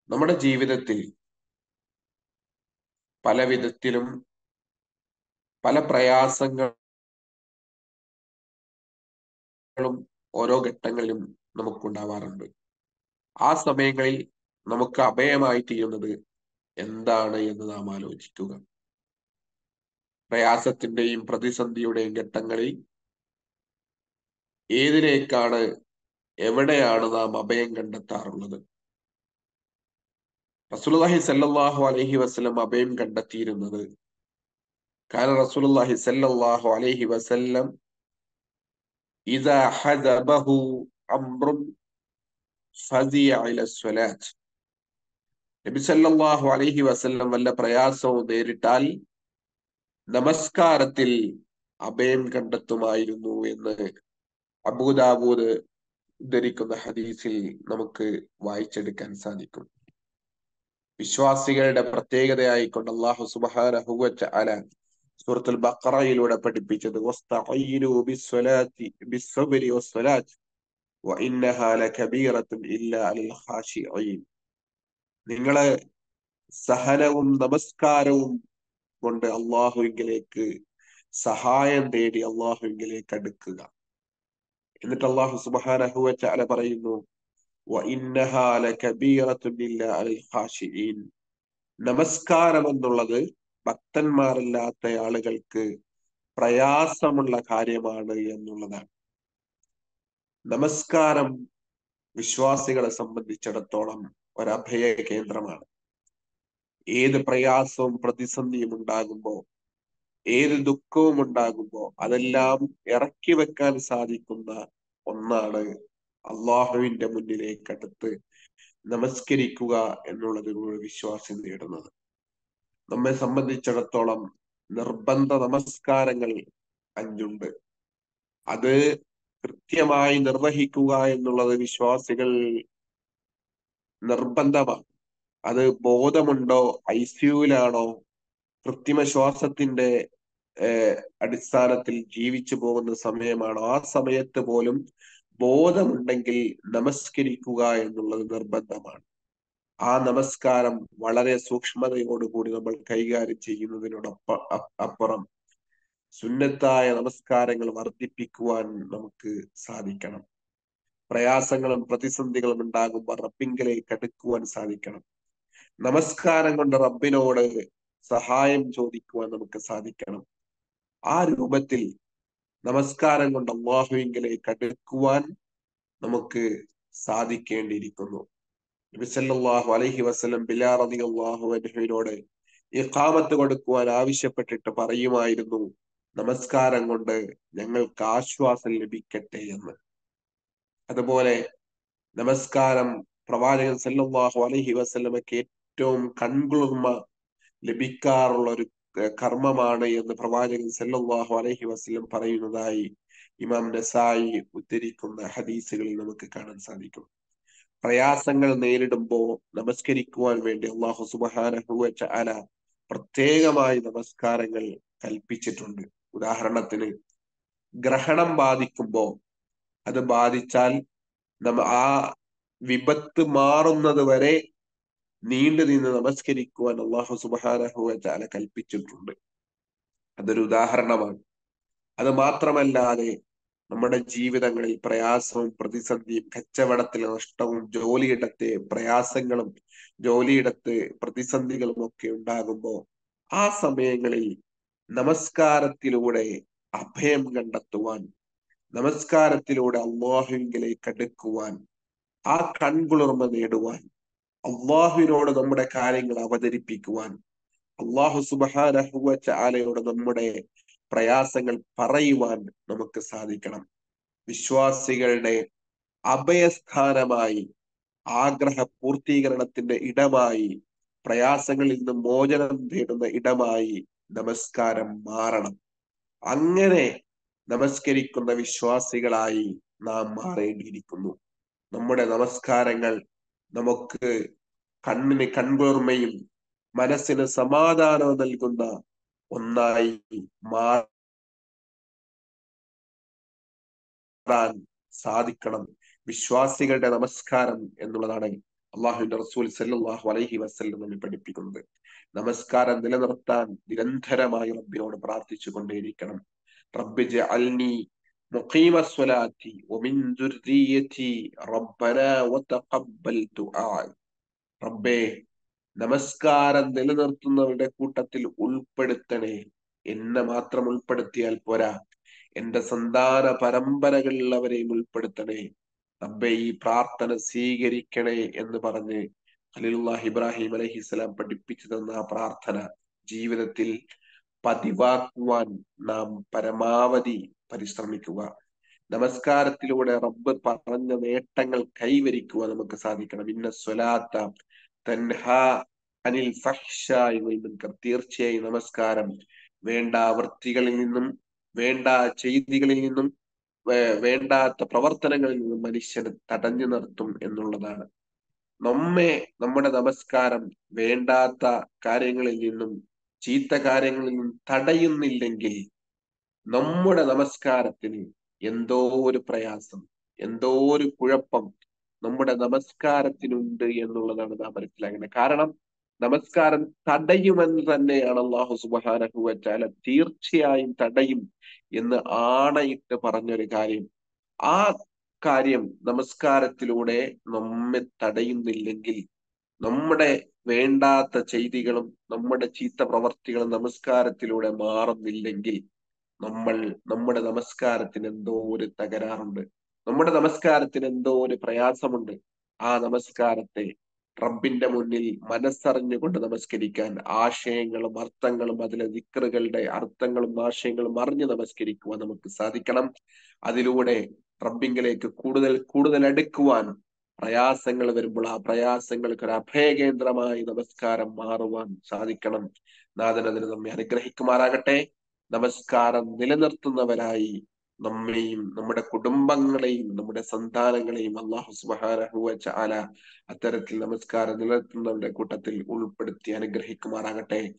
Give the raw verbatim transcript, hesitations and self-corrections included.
നമ്മുടെ ജീവിതത്തിൽ പല വിധത്തിലും പല പ്രയാസങ്ങളും ഓരോ ഘട്ടങ്ങളിലും നമുക്കുണ്ടാവാറുണ്ട്. ആ സമയങ്ങളിൽ നമുക്ക് അഭയമായി തീരുന്നത് എന്താണ് എന്ന് നാം ആലോചിക്കുക. പ്രയാസത്തിന്റെയും പ്രതിസന്ധിയുടെയും ഘട്ടങ്ങളിൽ ഏതിലേക്കാണ്, എവിടെയാണ് നാം അഭയം കണ്ടെത്താറുള്ളത്? റസൂലുള്ളാഹി സ്വല്ലല്ലാഹു അലൈഹി വസല്ലം അഭയം കണ്ടെത്തിയിരുന്നത്, കാന റസൂലുള്ളാഹി സ്വല്ലല്ലാഹു അലൈഹി വസല്ലം ഇദാ ഹദബഹു അംറുൻ ഫസിയ ഇല സ്വലാത്ത്. നബി സല്ലല്ലാഹു അലൈഹി വസല്ലം വല്ല പ്രയാസവും നേരിട്ടാൽ നമസ്കാരത്തിൽ അഭയം കണ്ടെത്തുമായിരുന്നു എന്ന് അബൂദാവൂദ് ഉദ്ധരിക്കുന്ന ഹദീസിൽ നമുക്ക് വായിച്ചെടുക്കാൻ സാധിക്കും. വിശ്വാസികളുടെ പ്രത്യേകതയായിക്കൊണ്ട് അല്ലാഹു സുബ്ഹാനഹു വ തആല സൂറത്തുൽ ബഖറയിലൂടെ പഠിപ്പിച്ചത് വസ്തഈനു ബിസ്സലാത്തി ബിസ്സബ്രി വസ്സലാത്ത് വഇന്നഹാ ലകബീറത്തുൻ ഇല്ലാ അലൽ ഖാശിഈൻ. നിങ്ങള് സഹനവും നമസ്കാരവും കൊണ്ട് അള്ളാഹുവിലേക്ക് സഹായം തേടി അള്ളാഹുവിലേക്ക് അടുക്കുക. എന്നിട്ട് അള്ളാഹു സുബ്ഹാനഹു വ തആല പറയുന്നു വഇന്നഹാ ലകബീറത്തുൻ ഇല്ലാ അലൽ ഖാശിഈൻ. നമസ്കാരം എന്നുള്ളത് ഭക്തന്മാരല്ലാത്ത ആളുകൾക്ക് പ്രയാസമുള്ള കാര്യമാണ് എന്നുള്ളതാണ്. നമസ്കാരം വിശ്വാസികളെ സംബന്ധിച്ചിടത്തോളം ഒരഭയ കേന്ദ്രമാണ്. ഏത് പ്രയാസവും പ്രതിസന്ധിയും ഉണ്ടാകുമ്പോ, ഏത് ദുഃഖവും ഉണ്ടാകുമ്പോ അതെല്ലാം ഇറക്കി വെക്കാൻ സാധിക്കുന്ന ഒന്നാണ് അള്ളാഹുവിന്റെ മുന്നിലേക്ക് അടുത്ത് നമസ്കരിക്കുക എന്നുള്ളതിലൂടെ വിശ്വാസം നേടുന്നത്. നമ്മെ സംബന്ധിച്ചിടത്തോളം നിർബന്ധ നമസ്കാരങ്ങൾ അഞ്ചുണ്ട്. അത് കൃത്യമായി നിർവഹിക്കുക എന്നുള്ളത് വിശ്വാസികൾ നിർബന്ധമാണ്. അത് ബോധമുണ്ടോ, ഐ സിയുലാണോ, കൃത്രിമ ശ്വാസത്തിന്റെ ഏർ അടിസ്ഥാനത്തിൽ ജീവിച്ചു പോകുന്ന സമയമാണോ, ആ സമയത്ത് പോലും ബോധമുണ്ടെങ്കിൽ നമസ്കരിക്കുക എന്നുള്ളത് നിർബന്ധമാണ്. ആ നമസ്കാരം വളരെ സൂക്ഷ്മതയോടുകൂടി നമ്മൾ കൈകാര്യം ചെയ്യുന്നതിനോടൊപ്പം അപ്പുറം സുന്നത്തായ നമസ്കാരങ്ങൾ വർദ്ധിപ്പിക്കുവാൻ നമുക്ക് സാധിക്കണം. പ്രയാസങ്ങളും പ്രതിസന്ധികളും ഉണ്ടാകുമ്പോൾ റബ്ബിങ്കലേക്ക് അടുക്കുവാൻ സാധിക്കണം. നമസ്കാരം കൊണ്ട് റബ്ബിനോട് സഹായം ചോദിക്കുവാൻ നമുക്ക് സാധിക്കണം. ആ രൂപത്തിൽ നമസ്കാരം കൊണ്ട് അല്ലാഹുവിങ്കലേക്ക് അടുക്കുവാൻ നമുക്ക് സാധിക്കേണ്ടിയിരിക്കുന്നു. നബി സല്ലല്ലാഹു അലൈഹി വസല്ലം ബിലാൽ റളിയല്ലാഹു അൻഹുവിനോട് ഇഖാമത്ത് കൊടുക്കുവാൻ ആവശ്യപ്പെട്ടിട്ട് പറയുമായിരുന്നു, നമസ്കാരം കൊണ്ട് ഞങ്ങൾക്ക് ആശ്വാസം ലഭിക്കട്ടെ എന്ന്. അതുപോലെ നമസ്കാരം പ്രവാചകൻ സല്ലല്ലാഹു അലൈഹി വസല്ലമക്ക് ഏറ്റവും കൺകുളിർമ ലഭിക്കാറുള്ള ഒരു കർമ്മമാണ് എന്ന് പ്രവാചകൻ സല്ലല്ലാഹു അലൈഹി വസല്ലം പറയുന്നതായി ഇമാം നസായി ഉദ്ധരിക്കുന്ന ഹദീസുകളിൽ നമുക്ക് കാണാൻ സാധിക്കും. പ്രയാസങ്ങൾ നേരിടുമ്പോൾ നമസ്കരിക്കുവാൻ വേണ്ടി അല്ലാഹു സുബ്ഹാനഹു വ തആല പ്രത്യേകമായി നമസ്കാരങ്ങൾ കൽപ്പിച്ചിട്ടുണ്ട്. ഉദാഹരണത്തിന് ഗ്രഹണം ബാധിക്കുമ്പോ, അത് ബാധിച്ചാൽ നമ്മ ആ വിപത്ത് മാറുന്നത് വരെ നീണ്ടു നിന്ന് നമസ്കരിക്കുവാൻ അല്ലാഹു സുബ്ഹാനഹു വ തആല കൽപ്പിച്ചിട്ടുണ്ട്. അതൊരു ഉദാഹരണമാണ്. അത് മാത്രമല്ലാതെ നമ്മുടെ ജീവിതങ്ങളിൽ പ്രയാസവും പ്രതിസന്ധിയും, കച്ചവടത്തിലെ നഷ്ടവും, ജോലിയിടത്തെ പ്രയാസങ്ങളും ജോലിയിടത്ത് പ്രതിസന്ധികളും ഒക്കെ ഉണ്ടാകുമ്പോ ആ സമയങ്ങളിൽ നമസ്കാരത്തിലൂടെ അഭയം കണ്ടെത്തുവാൻ, നമസ്കാരത്തിലൂടെ അല്ലാഹുവിലേക്ക് അടുക്കുവാൻ, ആ കൺകുളിർമ നേടുവാൻ, അള്ളാഹുവിനോട് നമ്മുടെ കാര്യങ്ങൾ അവതരിപ്പിക്കുവാൻ, അള്ളാഹു സുബ്ഹാനഹു വ തആലയോട് നമ്മുടെ പ്രയാസങ്ങൾ പറയുവാൻ നമുക്ക് സാധിക്കണം. വിശ്വാസികളുടെ അഭയസ്ഥാനമായി, ആഗ്രഹ പൂർത്തീകരണത്തിന്റെ ഇടമായി, പ്രയാസങ്ങളിൽ നിന്ന് മോചനം തേടുന്ന ഇടമായി നമസ്കാരം മാറണം. അങ്ങനെ നമസ്കരിക്കുന്ന വിശ്വാസികളായി നാം മാറേണ്ടിയിരിക്കുന്നു. നമ്മുടെ നമസ്കാരങ്ങൾ നമുക്ക് കണ്ണിന് കൺകുളിർമയും മനസ്സിന് സമാധാനവും നൽകുന്ന ഒന്നായി മാറാൻ സാധിക്കണം. വിശ്വാസികളുടെ നമസ്കാരം എന്നുള്ളതാണ് അള്ളാഹുവിന്റെ റസൂൽ സല്ലല്ലാഹു അലൈഹി വസല്ലം നമ്മെ പഠിപ്പിക്കുന്നത്. നമസ്കാരം നിലനിർത്താൻ നിരന്തരമായി റബ്ബിനോട് പ്രാർത്ഥിച്ചു കൊണ്ടേയിരിക്കണം. റബ്ബി ജഅൽനി മുഖീമ സ്വലാത്തി വമിൻ ദുർരിയതി റബ്ബനാ വതഖബ്ബൽ ദുആ. റബ്ബേ, നമസ്കാരം നിലനിർത്തുന്നവരുടെ കൂട്ടത്തിൽ ഉൾപ്പെടുത്തണേ. എന്നെ മാത്രം ഉൾപ്പെടുത്തിയാൽ പോരാ, എന്റെ സന്താന പരമ്പരകളിലുള്ളവരെയും ഉൾപ്പെടുത്തണേ. റബ്ബേ, ഈ പ്രാർത്ഥന സ്വീകരിക്കണേ എന്ന് പറഞ്ഞ് ഖലീലുല്ലാഹി ഇബ്രാഹിം അലൈഹിസ്സലാം പഠിപ്പിച്ചു തന്ന ആ പ്രാർത്ഥന ജീവിതത്തിൽ പതിവാക്കുവാൻ നാം പരമാവധി പരിശ്രമിക്കുക. നമസ്കാരത്തിലൂടെ റബ്ബ് പറഞ്ഞ നേട്ടങ്ങൾ കൈവരിക്കുവാൻ നമുക്ക് സാധിക്കണം. ഇന്ന സ്വലാത്ത തൻഹാ അനിൽ ഫഹ്ശാഇ വൽ മുൻകർ. തീർച്ചയായും നമസ്കാരം വേണ്ട വൃത്തികളിൽ നിന്നും വേണ്ട ചെയ്തികളിൽ നിന്നും വേണ്ടാത്ത പ്രവർത്തനങ്ങളിൽ നിന്നും മനുഷ്യന് തടഞ്ഞു നിർത്തും എന്നുള്ളതാണ്. നമ്മെ നമ്മുടെ നമസ്കാരം വേണ്ടാത്ത കാര്യങ്ങളിൽ നിന്നും ചീത്ത കാര്യങ്ങളിൽ നിന്നും തടയുന്നില്ലെങ്കിൽ നമ്മുടെ നമസ്കാരത്തിന് എന്തോ ഒരു പ്രയാസം, എന്തോ ഒരു കുഴപ്പം നമ്മുടെ നമസ്കാരത്തിനുണ്ട് എന്നുള്ളതാണ് നാം മനസ്സിലാക്കേണ്ടത്. കാരണം നമസ്കാരം തടയുമെന്ന് തന്നെയാണ് അല്ലാഹു സുബ്ഹാനഹു വ തആല തീർച്ചയായും തടയും എന്ന് ആണയിട്ട് പറഞ്ഞൊരു കാര്യം. ആ കാര്യം നമസ്കാരത്തിലൂടെ നമ്മെ തടയുന്നില്ലെങ്കിൽ, നമ്മുടെ വേണ്ടാത്ത ചെയ്തികളും നമ്മുടെ ചീത്ത പ്രവർത്തികളും നമസ്കാരത്തിലൂടെ മാറുന്നില്ലെങ്കിൽ, നമ്മൾ നമ്മുടെ നമസ്കാരത്തിന് എന്തോ ഒരു തകരാറുണ്ട്, നമ്മുടെ നമസ്കാരത്തിന് എന്തോ ഒരു പ്രയാസമുണ്ട്. ആ നമസ്കാരത്തെ റബ്ബിന്റെ മുന്നിൽ മനസ്സറിഞ്ഞുകൊണ്ട് നമസ്കരിക്കാൻ, ആശയങ്ങളും അർത്ഥങ്ങളും അതിലെ ദിക്റുകളുടെ അർത്ഥങ്ങളും ആശയങ്ങളും അറിഞ്ഞ് നമസ്കരിക്കുവാൻ നമുക്ക് സാധിക്കണം. അതിലൂടെ റബ്ബിങ്കിലേക്ക് കൂടുതൽ കൂടുതൽ അടുക്കുവാൻ, പ്രയാസങ്ങൾ വരുമ്പോൾ ആ പ്രയാസങ്ങൾക്ക് ഒരു അഭയകേന്ദ്രമായി നമസ്കാരം മാറുവാൻ സാധിക്കണം. നാഥൻ അതിന് നമ്മെ അനുഗ്രഹിക്കുമാറാകട്ടെ. നമസ്കാരം നിലനിർത്തുന്നവരായി നമ്മെയും നമ്മുടെ കുടുംബങ്ങളെയും നമ്മുടെ സന്താനങ്ങളെയും അല്ലാഹു സുബ്ഹാനഹു വ തആല അത്തരത്തിൽ നമസ്കാരം നിലനിർത്തുന്നവരുടെ കൂട്ടത്തിൽ ഉൾപ്പെടുത്തി അനുഗ്രഹിക്കുമാറാകട്ടെ.